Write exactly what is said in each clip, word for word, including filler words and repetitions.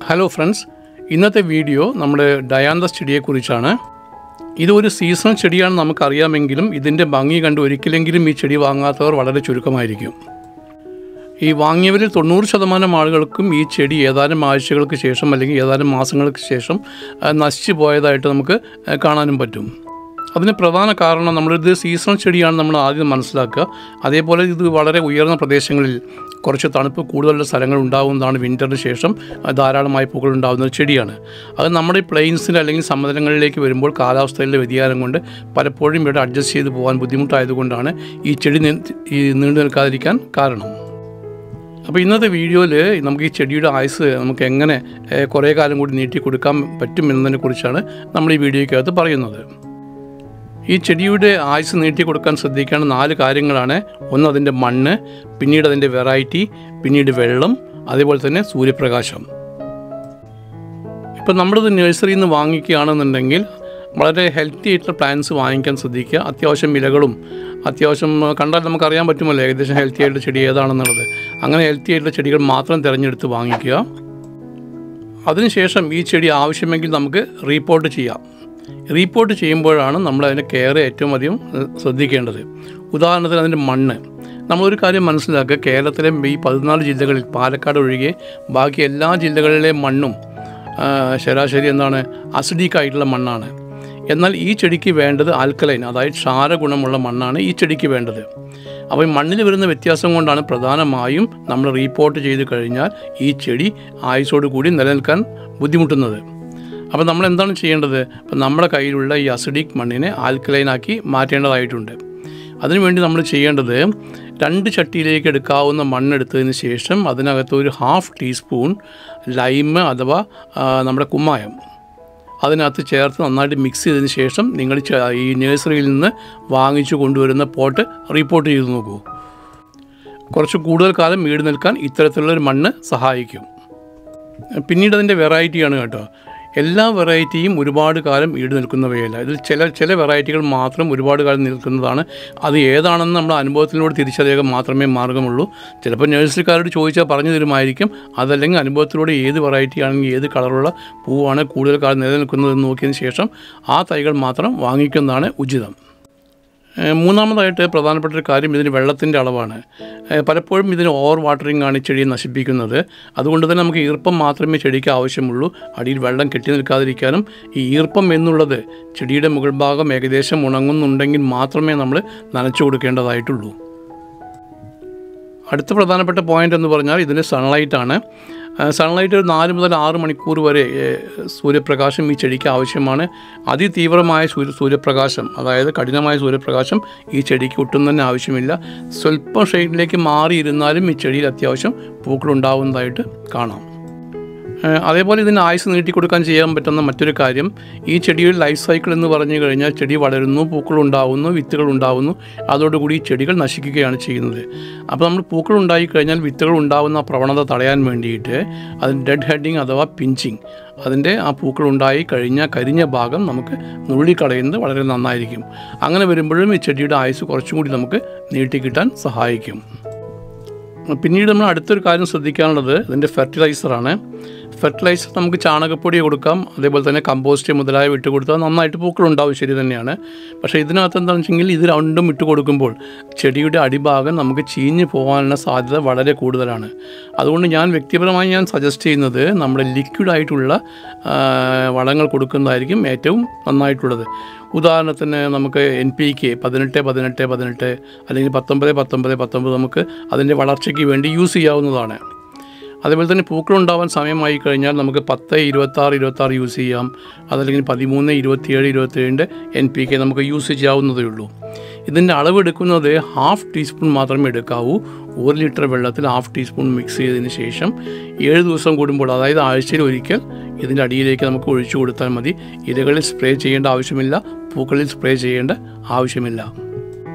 Hello friends, ഇന്നത്തെ video നമ്മുടെ dianthus ചെടിയെക്കുറിച്ചാണ്. ഇതൊരു സീസണൽ ചെടിയാണെന്ന് നമുക്കറിയാമെങ്കിലും ഇതിൻ്റെ ഭംഗി കണ്ട് ഒരിക്കലെങ്കിലും ഈ ചെടി വാങ്ങാത്തവർ വളരെ ചുരുക്കമായിരിക്കും. ഈ വാങ്ങിയവരിൽ തൊണ്ണൂറ് ശതമാനം ആളുകൾക്കും ഈ ചെടി ഏതാനും ആഴ്ചകൾക്ക് ശേഷം അല്ലെങ്കിൽ ഏതാനും മാസങ്ങൾക്ക് ശേഷം നശിച്ചു പോയതായിട്ട് നമുക്ക് കാണാനും പറ്റും. അതിന് പ്രധാന കാരണം നമ്മളിത് സീസണൽ ചെടിയാണ് നമ്മൾ ആദ്യം മനസ്സിലാക്കുക. അതേപോലെ ഇത് വളരെ ഉയർന്ന പ്രദേശങ്ങളിൽ കുറച്ച് തണുപ്പ് കൂടുതലുള്ള സ്ഥലങ്ങൾ ഉണ്ടാകുന്നതാണ്. വിൻ്ററിന് ശേഷം ധാരാളമായി പൂക്കൾ ഉണ്ടാകുന്ന ഒരു ചെടിയാണ്. അത് നമ്മുടെ പ്ലെയിൻസിൽ അല്ലെങ്കിൽ സമതലങ്ങളിലേക്ക് വരുമ്പോൾ കാലാവസ്ഥയിലെ വ്യതിയാനം കൊണ്ട് പലപ്പോഴും ഇവിടെ അഡ്ജസ്റ്റ് ചെയ്ത് പോകാൻ ബുദ്ധിമുട്ടായതുകൊണ്ടാണ് ഈ ചെടി ഈ നീണ്ടു നിൽക്കാതിരിക്കാൻ കാരണം. അപ്പോൾ ഇന്നത്തെ വീഡിയോയിൽ നമുക്ക് ഈ ചെടിയുടെ ആയുസ് നമുക്ക് എങ്ങനെ കുറേ കാലം കൂടി നീട്ടി കൊടുക്കാൻ പറ്റും എന്നതിനെക്കുറിച്ചാണ് നമ്മൾ ഈ വീഡിയോയ്ക്കകത്ത് പറയുന്നത്. ഈ ചെടിയുടെ ആയുസ് നീട്ടി കൊടുക്കാൻ ശ്രദ്ധിക്കേണ്ട നാല് കാര്യങ്ങളാണ്. ഒന്ന് അതിൻ്റെ മണ്ണ്, പിന്നീട് അതിൻ്റെ വെറൈറ്റി, പിന്നീട് വെള്ളം, അതേപോലെ തന്നെ സൂര്യപ്രകാശം. ഇപ്പം നമ്മളിത് നഴ്സറിയിൽ നിന്ന് വാങ്ങിക്കുകയാണെന്നുണ്ടെങ്കിൽ വളരെ ഹെൽത്തി ആയിട്ടുള്ള പ്ലാന്റ്സ് വാങ്ങിക്കാൻ ശ്രദ്ധിക്കുക. അത്യാവശ്യം ഇലകളും അത്യാവശ്യം കണ്ടാൽ നമുക്കറിയാൻ പറ്റുമല്ലോ ഏകദേശം ഹെൽത്തി ആയിട്ടുള്ള ചെടി ഏതാണെന്നുള്ളത്. അങ്ങനെ ഹെൽത്തി ആയിട്ടുള്ള ചെടികൾ മാത്രം തിരഞ്ഞെടുത്ത് വാങ്ങിക്കുക. അതിനുശേഷം ഈ ചെടി ആവശ്യമെങ്കിൽ നമുക്ക് റീപോർട്ട് ചെയ്യാം. റീപോർട്ട് ചെയ്യുമ്പോഴാണ് നമ്മൾ അതിൻ്റെ കെയർ ഏറ്റവും അധികം ശ്രദ്ധിക്കേണ്ടത്. ഉദാഹരണത്തിന് അതിൻ്റെ മണ്ണ്. നമ്മളൊരു കാര്യം മനസ്സിലാക്കുക, കേരളത്തിലെ ഈ പതിനാല് ജില്ലകളിൽ പാലക്കാട് ഒഴികെ ബാക്കി എല്ലാ ജില്ലകളിലെ മണ്ണും ശരാശരി എന്താണ് അസിഡിക് ആയിട്ടുള്ള മണ്ണാണ്. എന്നാൽ ഈ ചെടിക്ക് വേണ്ടത് ആൽക്കലൈൻ, അതായത് ക്ഷാരഗുണമുള്ള മണ്ണാണ് ഈ ചെടിക്ക് വേണ്ടത്. അപ്പോൾ മണ്ണിൽ വരുന്ന വ്യത്യാസം കൊണ്ടാണ് പ്രധാനമായും നമ്മൾ റീപോർട്ട് ചെയ്ത് കഴിഞ്ഞാൽ ഈ ചെടി ആയുസോട് കൂടി നിലനിൽക്കാൻ ബുദ്ധിമുട്ടുന്നത്. അപ്പോൾ നമ്മൾ എന്താണ് ചെയ്യേണ്ടത്? അപ്പം നമ്മുടെ കയ്യിലുള്ള ഈ അസിഡിക് മണ്ണിനെ ആൽക്കലൈനാക്കി മാറ്റേണ്ടതായിട്ടുണ്ട്. അതിനുവേണ്ടി നമ്മൾ ചെയ്യേണ്ടത് രണ്ട് ചട്ടിയിലേക്ക് എടുക്കാവുന്ന മണ്ണെടുത്തതിന് ശേഷം അതിനകത്ത് ഒരു ഹാഫ് ടീസ്പൂൺ ലൈം അഥവാ നമ്മുടെ കുമ്മായം അതിനകത്ത് ചേർത്ത് നന്നായിട്ട് മിക്സ് ചെയ്തതിന് ശേഷം നിങ്ങൾ ഈ നഴ്സറിയിൽ നിന്ന് വാങ്ങിച്ചു കൊണ്ടുവരുന്ന പോട്ട് റീപോർട്ട് ചെയ്ത് നോക്കൂ. കുറച്ച് കൂടുതൽ കാലം ഈട് നിൽക്കാൻ ഇത്തരത്തിലുള്ളൊരു മണ്ണ് സഹായിക്കും. പിന്നീട് അതിൻ്റെ വെറൈറ്റിയാണ് കേട്ടോ. എല്ലാ വെറൈറ്റിയും ഒരുപാട് കാലം ഈട് നിൽക്കുന്നവയല്ല. ഇതിൽ ചില ചില വെറൈറ്റികൾ മാത്രം ഒരുപാട് കാലം നിൽക്കുന്നതാണ്. അത് ഏതാണെന്ന് നമ്മുടെ അനുഭവത്തിലൂടെ തിരിച്ചറിയുക മാത്രമേ മാർഗ്ഗമുള്ളൂ. ചിലപ്പോൾ നഴ്സറിക്കാരോട് ചോദിച്ചാൽ പറഞ്ഞു തരുമായിരിക്കും. അതല്ലെങ്കിൽ അനുഭവത്തിലൂടെ ഏത് വെറൈറ്റി ആണെങ്കിൽ ഏത് കളറുള്ള പൂവാണ് കൂടുതൽ കാലം നിലനിൽക്കുന്നതെന്ന് നോക്കിയതിന് ശേഷം ആ തൈകൾ മാത്രം വാങ്ങിക്കുന്നതാണ് ഉചിതം. മൂന്നാമതായിട്ട് പ്രധാനപ്പെട്ട ഒരു കാര്യം ഇതിന് വെള്ളത്തിൻ്റെ അളവാണ്. പലപ്പോഴും ഇതിന് ഓവർ വാട്ടറിംഗ് ആണ് ചെടിയെ നശിപ്പിക്കുന്നത്. അതുകൊണ്ട് തന്നെ നമുക്ക് ഈർപ്പം മാത്രമേ ചെടിക്ക് ആവശ്യമുള്ളൂ. അടിയിൽ വെള്ളം കെട്ടി നിൽക്കാതിരിക്കാനും ഈ ഈർപ്പം എന്നുള്ളത് ചെടിയുടെ മുകൾ ഭാഗം ഏകദേശം ഉണങ്ങുന്നുണ്ടെങ്കിൽ മാത്രമേ നമ്മൾ നനച്ചു കൊടുക്കേണ്ടതായിട്ടുള്ളൂ. അടുത്ത പ്രധാനപ്പെട്ട പോയിൻ്റ് എന്ന് പറഞ്ഞാൽ ഇതിൻ്റെ സൺലൈറ്റാണ്. സൺലൈറ്റ് ഒരു നാല് മുതൽ ആറ് മണിക്കൂർ വരെ സൂര്യപ്രകാശം ഈ ചെടിക്ക് ആവശ്യമാണ്. അതിതീവ്രമായ സൂര്യ സൂര്യപ്രകാശം അതായത് കഠിനമായ സൂര്യപ്രകാശം ഈ ചെടിക്ക് ഒട്ടും തന്നെ ആവശ്യമില്ല. സ്വല്പം ഷെയ്ഡിലേക്ക് മാറിയിരുന്നാലും ഈ ചെടിയിൽ അത്യാവശ്യം പൂക്കളുണ്ടാവുന്നതായിട്ട് കാണാം. അതേപോലെ ഇതിന് ആയുസ് നീട്ടിക്കൊടുക്കാൻ ചെയ്യാൻ പറ്റുന്ന മറ്റൊരു കാര്യം, ഈ ചെടിയുടെ ലൈഫ് സൈക്കിൾ എന്ന് പറഞ്ഞു കഴിഞ്ഞാൽ ചെടി വളരുന്നു, പൂക്കളുണ്ടാവുന്നു, വിത്തുകൾ ഉണ്ടാവുന്നു, അതോടുകൂടി ചെടികൾ നശിക്കുകയാണ് ചെയ്യുന്നത്. അപ്പോൾ നമ്മൾ പൂക്കൾ ഉണ്ടായിക്കഴിഞ്ഞാൽ വിത്തുകൾ ഉണ്ടാകുന്ന പ്രവണത തടയാൻ വേണ്ടിയിട്ട് അതിന് ഡെഡ് ഹെഡിങ് അഥവാ പിഞ്ചിങ്, അതിൻ്റെ ആ പൂക്കൾ ഉണ്ടായി കഴിഞ്ഞ കരിഞ്ഞ ഭാഗം നമുക്ക് നുള്ളിക്കളയുന്നത് വളരെ നന്നായിരിക്കും. അങ്ങനെ വരുമ്പോഴും ഈ ചെടിയുടെ ആയുസ് കുറച്ചും കൂടി നമുക്ക് നീട്ടിക്കിട്ടാൻ സഹായിക്കും. പിന്നീട് നമ്മൾ അടുത്തൊരു കാര്യം ശ്രദ്ധിക്കാനുള്ളത് ഇതിൻ്റെ ഫെർട്ടിലൈസറാണ്. ഫെർട്ടിലൈസർ നമുക്ക് ചാണകപ്പൊടി കൊടുക്കാം, അതേപോലെ തന്നെ കമ്പോസ്റ്റ് മുതലായവ ഇട്ട് കൊടുത്താൽ നന്നായിട്ട് പൂക്കളുണ്ടാവും, ശരി തന്നെയാണ്. പക്ഷേ ഇതിനകത്ത് എന്താണെന്ന് വെച്ചെങ്കിൽ ഇത് രണ്ടും ഇട്ട് കൊടുക്കുമ്പോൾ ചെടിയുടെ അടിഭാഗം നമുക്ക് ചീഞ്ഞ് പോകാനുള്ള സാധ്യത വളരെ കൂടുതലാണ്. അതുകൊണ്ട് ഞാൻ വ്യക്തിപരമായി ഞാൻ സജസ്റ്റ് ചെയ്യുന്നത് നമ്മുടെ ലിക്വിഡായിട്ടുള്ള വളങ്ങൾ കൊടുക്കുന്നതായിരിക്കും ഏറ്റവും നന്നായിട്ടുള്ളത്. ഉദാഹരണത്തിന് നമുക്ക് എൻ പി കെ പതിനെട്ട് പതിനെട്ട് പതിനെട്ട് അല്ലെങ്കിൽ പത്തൊമ്പത് പത്തൊമ്പത് പത്തൊമ്പത് നമുക്ക് അതിൻ്റെ വളർച്ചയ്ക്ക് വേണ്ടി യൂസ് ചെയ്യാവുന്നതാണ്. അതേപോലെ തന്നെ പൂക്കളുണ്ടാവാൻ സമയമായി കഴിഞ്ഞാൽ നമുക്ക് പത്ത് ഇരുപത്താറ് ഇരുപത്താറ് യൂസ് ചെയ്യാം. അതല്ലെങ്കിൽ പതിമൂന്ന് ഇരുപത്തിയേഴ് ഇരുപത്തിയേഴിൻ്റെ എൻ പി കെ നമുക്ക് യൂസ് ചെയ്യാവുന്നതേ ഉള്ളൂ. ഇതിൻ്റെ അളവെടുക്കുന്നത് ഹാഫ് ടീസ്പൂൺ മാത്രമേ എടുക്കാവൂ. ഒരു ലിറ്റർ വെള്ളത്തിൽ ഹാഫ് ടീസ്പൂൺ മിക്സ് ചെയ്തതിന് ശേഷം ഏഴ് ദിവസം കൂടുമ്പോൾ, അതായത് ആഴ്ചയിൽ ഒരിക്കൽ ഇതിൻ്റെ അടിയിലേക്ക് നമുക്ക് ഒഴിച്ചു കൊടുത്താൽ മതി. ഇലകളിൽ സ്പ്രേ ചെയ്യേണ്ട ആവശ്യമില്ല, പൂക്കളിൽ സ്പ്രേ ചെയ്യേണ്ട ആവശ്യമില്ല.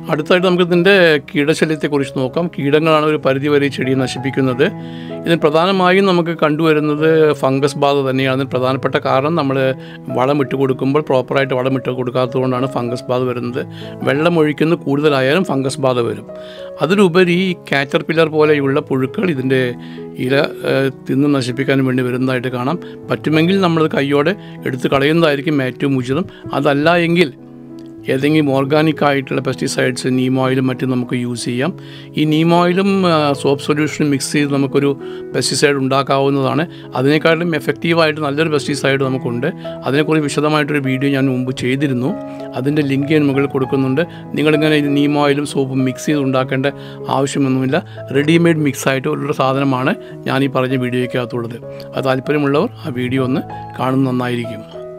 അടുത്തായിട്ട് നമുക്ക് ഇതിൻ്റെ കീടശല്യത്തെക്കുറിച്ച് നോക്കാം. കീടങ്ങളാണ് ഒരു പരിധിവരെ ചെടിയെ നശിപ്പിക്കുന്നത്. ഇതിന് പ്രധാനമായും നമുക്ക് കണ്ടുവരുന്നത് ഫംഗസ് ബാധ തന്നെയാണ്. അതിന് പ്രധാനപ്പെട്ട കാരണം നമ്മൾ വളം ഇട്ട് കൊടുക്കുമ്പോൾ പ്രോപ്പറായിട്ട് വളം ഇട്ട് കൊടുക്കാത്തതുകൊണ്ടാണ് ഫംഗസ് ബാധ വരുന്നത്. വെള്ളം ഒഴിക്കുന്ന കൂടുതലായാലും ഫംഗസ് ബാധ വരും. അതിലുപരി കാറ്റർ പില്ലർ പോലെയുള്ള പുഴുക്കൾ ഇതിൻ്റെ ഇല തിന്ന് നശിപ്പിക്കാൻ വേണ്ടി വരുന്നതായിട്ട് കാണാം. പറ്റുമെങ്കിൽ നമ്മൾ കൈയോടെ എടുത്ത് കളയുന്നതായിരിക്കും ഏറ്റവും ഉചിതം. അതല്ല എങ്കിൽ ഏതെങ്കിലും ഓർഗാനിക് ആയിട്ടുള്ള പെസ്റ്റിസൈഡ്സ് നീം ഓയിലും മറ്റും നമുക്ക് യൂസ് ചെയ്യാം. ഈ നീം ഓയിലും സോപ്പ് സൊല്യൂഷനും മിക്സ് ചെയ്ത് നമുക്കൊരു പെസ്റ്റിസൈഡ് ഉണ്ടാക്കാവുന്നതാണ്. അതിനേക്കാളും എഫക്റ്റീവായിട്ട് നല്ലൊരു പെസ്റ്റിസൈഡ് നമുക്കുണ്ട്. അതിനെക്കുറിച്ച് വിശദമായിട്ടൊരു വീഡിയോ ഞാൻ മുമ്പ് ചെയ്തിരുന്നു. അതിൻ്റെ ലിങ്ക് ഞാൻ മുകളിൽ കൊടുക്കുന്നുണ്ട്. നിങ്ങളിങ്ങനെ നീം ഓയിലും സോപ്പും മിക്സ് ചെയ്ത് ഉണ്ടാക്കേണ്ട ആവശ്യമൊന്നുമില്ല. റെഡിമെയ്ഡ് മിക്സ് ആയിട്ട് ഒരു സാധനമാണ് ഞാൻ ഈ പറഞ്ഞ വീഡിയോയ്ക്കകത്തുള്ളത്. അത് താല്പര്യമുള്ളവർ ആ വീഡിയോ ഒന്ന് കാണുന്നത് നന്നായിരിക്കും.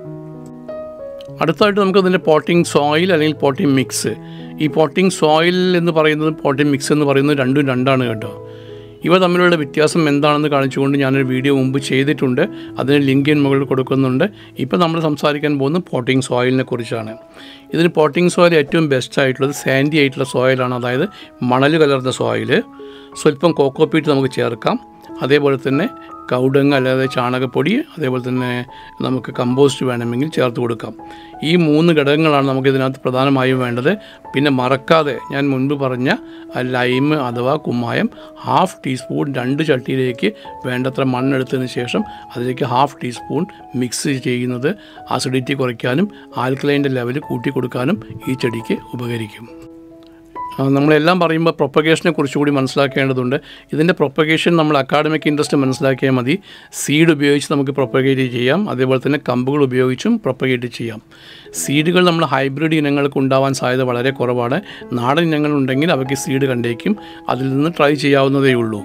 അടുത്തായിട്ട് നമുക്ക് അതിൻ്റെ പോട്ടിംഗ് സോയിൽ അല്ലെങ്കിൽ പോട്ടിംഗ് മിക്സ്. ഈ പോട്ടിംഗ് സോയിൽ എന്ന് പറയുന്നത് പോട്ടിംഗ് മിക്സ് എന്ന് പറയുന്നത് രണ്ടും രണ്ടാണ് കേട്ടോ. ഇവ തമ്മിലുള്ള വ്യത്യാസം എന്താണെന്ന് കാണിച്ചുകൊണ്ട് ഞാനൊരു വീഡിയോ മുമ്പ് ചെയ്തിട്ടുണ്ട്. അതിന് ലിങ്ക് ഞാൻ മുകളിൽ കൊടുക്കുന്നുണ്ട്. ഇപ്പോൾ നമ്മൾ സംസാരിക്കാൻ പോകുന്നത് പോട്ടിംഗ് സോയിലിനെ കുറിച്ചാണ്. ഇതിന് പോട്ടിംഗ് സോയിൽ ഏറ്റവും ബെസ്റ്റ് ആയിട്ടുള്ളത് സാൻഡി ആയിട്ടുള്ള സോയിലാണ്. അതായത് മണൽ കലർന്ന സോയിൽ. സ്വല്പം കോക്കോപീറ്റ് നമുക്ക് ചേർക്കാം. അതേപോലെ തന്നെ കൗഡങ്ങ് അല്ലാതെ ചാണകപ്പൊടി, അതേപോലെ തന്നെ നമുക്ക് കമ്പോസ്റ്റ് വേണമെങ്കിൽ ചേർത്ത് കൊടുക്കാം. ഈ മൂന്ന് ഘടകങ്ങളാണ് നമുക്ക് ഇതിനകത്ത് പ്രധാനമായും വേണ്ടത്. പിന്നെ മറക്കാതെ ഞാൻ മുൻപ് പറഞ്ഞ ലൈം അഥവാ കുമ്മായം ഹാഫ് ടീസ്പൂൺ രണ്ട് ചട്ടിയിലേക്ക് വേണ്ടത്ര മണ്ണെടുത്തതിന് ശേഷം അതിലേക്ക് ഹാഫ് ടീസ്പൂൺ മിക്സ് ചെയ്യുന്നത് അസിഡിറ്റി കുറയ്ക്കാനും ആൽക്കലൈൻ്റെ ലെവൽ കൂട്ടി കൊടുക്കാനും ഈ ചെടിക്ക് ഉപകരിക്കും. നമ്മളെല്ലാം പറയുമ്പോൾ പ്രൊപ്പഗേഷനെ കുറിച്ച് കൂടി മനസ്സിലാക്കേണ്ടതുണ്ട്. ഇതിൻ്റെ പ്രൊപ്പഗേഷൻ നമ്മൾ അക്കാഡമിക് ഇൻട്രസ്റ്റ് മനസ്സിലാക്കിയാൽ മതി. സീഡ് ഉപയോഗിച്ച് നമുക്ക് പ്രൊപ്പഗേറ്റ് ചെയ്യാം. അതേപോലെ തന്നെ കമ്പുകൾ ഉപയോഗിച്ചും പ്രൊപ്പഗേറ്റ് ചെയ്യാം. സീഡുകൾ നമ്മൾ ഹൈബ്രിഡ് ഇനങ്ങൾക്ക് ഉണ്ടാവാൻ സാധ്യത വളരെ കുറവാണ്. നാടൻ ഇനങ്ങളുണ്ടെങ്കിൽ അവയ്ക്ക് സീഡ് കണ്ടേക്കും. അതിൽ നിന്ന് ട്രൈ ചെയ്യാവുന്നതേ ഉള്ളൂ.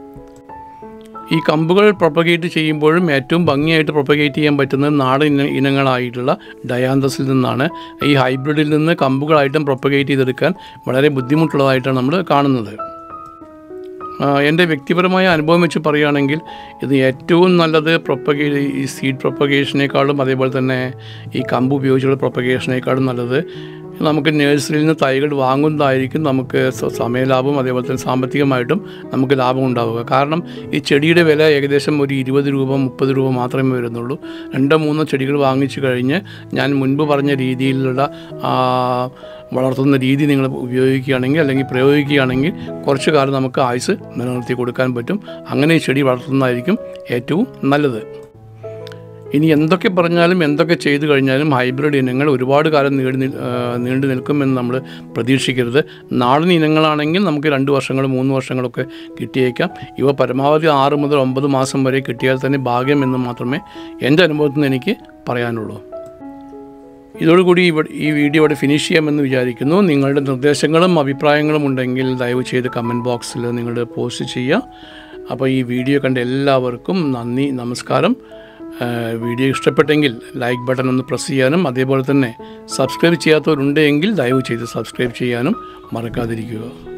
ഈ കമ്പുകൾ പ്രൊപ്പഗേറ്റ് ചെയ്യുമ്പോഴും ഏറ്റവും ഭംഗിയായിട്ട് പ്രൊപ്പഗേറ്റ് ചെയ്യാൻ പറ്റുന്നത് നാടൻ ഇന ഇനങ്ങളായിട്ടുള്ള ഡയാന്തസിൽ നിന്നാണ്. ഈ ഹൈബ്രിഡിൽ നിന്ന് കമ്പുകളായിട്ടും പ്രൊപ്പഗേറ്റ് ചെയ്തെടുക്കാൻ വളരെ ബുദ്ധിമുട്ടുള്ളതായിട്ടാണ് നമ്മൾ കാണുന്നത്. എൻ്റെ വ്യക്തിപരമായ അനുഭവം വെച്ച് പറയുകയാണെങ്കിൽ ഇത് ഏറ്റവും നല്ലത് പ്രൊപ്പഗേ ഈ സീഡ് പ്രൊപ്പഗേഷനേക്കാളും അതേപോലെ തന്നെ ഈ കമ്പ് ഉപയോഗിച്ചുള്ള പ്രൊപ്പഗേഷനേക്കാളും നല്ലത് നമുക്ക് നഴ്സറിയിൽ നിന്ന് തൈകൾ വാങ്ങുന്നതായിരിക്കും നമുക്ക് സമയലാഭം അതേപോലെ തന്നെ സാമ്പത്തികമായിട്ടും നമുക്ക് ലാഭം ഉണ്ടാവുക. കാരണം ഈ ചെടിയുടെ വില ഏകദേശം ഒരു ഇരുപത് രൂപ മുപ്പത് രൂപ മാത്രമേ വരുന്നുള്ളൂ. രണ്ടോ മൂന്നോ ചെടികൾ വാങ്ങിച്ചു കഴിഞ്ഞ് ഞാൻ മുൻപ് പറഞ്ഞ രീതിയിലുള്ള വളർത്തുന്ന രീതി നിങ്ങൾ ഉപയോഗിക്കുകയാണെങ്കിൽ അല്ലെങ്കിൽ പ്രയോഗിക്കുകയാണെങ്കിൽ കുറച്ച് കാലം നമുക്ക് ആയുസ് നിലനിർത്തി കൊടുക്കാൻ പറ്റും. അങ്ങനെ ഈ ചെടി വളർത്തുന്നതായിരിക്കും ഏറ്റവും നല്ലത്. ഇനി എന്തൊക്കെ പറഞ്ഞാലും എന്തൊക്കെ ചെയ്തു കഴിഞ്ഞാലും ഹൈബ്രിഡ് ഇനങ്ങൾ ഒരുപാട് കാലം നീണ്ടു നീണ്ടു നിൽക്കുമെന്ന് നമ്മൾ പ്രതീക്ഷിക്കരുത്. നാടൻ ഇനങ്ങളാണെങ്കിൽ നമുക്ക് രണ്ട് വർഷങ്ങൾ മൂന്ന് വർഷങ്ങളൊക്കെ കിട്ടിയേക്കാം. ഇവ പരമാവധി ആറ് മുതൽ ഒമ്പത് മാസം വരെ കിട്ടിയാൽ തന്നെ ഭാഗ്യം എന്ന് മാത്രമേ എൻ്റെ അനുഭവത്തിൽ നിന്ന് എനിക്ക് പറയാനുള്ളൂ. ഇതോടുകൂടി ഇവിടെ ഈ വീഡിയോ ഇവിടെ ഫിനിഷ് ചെയ്യാമെന്ന് വിചാരിക്കുന്നു. നിങ്ങളുടെ നിർദ്ദേശങ്ങളും അഭിപ്രായങ്ങളും ഉണ്ടെങ്കിൽ ദയവ് ചെയ്ത് കമൻറ്റ് ബോക്സിൽ നിങ്ങൾ പോസ്റ്റ് ചെയ്യുക. അപ്പോൾ ഈ വീഡിയോ കണ്ട എല്ലാവർക്കും നന്ദി, നമസ്കാരം. വീഡിയോ ഇഷ്ടപ്പെട്ടെങ്കിൽ ലൈക്ക് ബട്ടൺ ഒന്ന് പ്രസ് ചെയ്യാനും അതേപോലെ തന്നെ സബ്സ്ക്രൈബ് ചെയ്യാത്തവരുണ്ടെങ്കിൽ ദയവ് ചെയ്ത് സബ്സ്ക്രൈബ് ചെയ്യാനും മറക്കാതിരിക്കുക.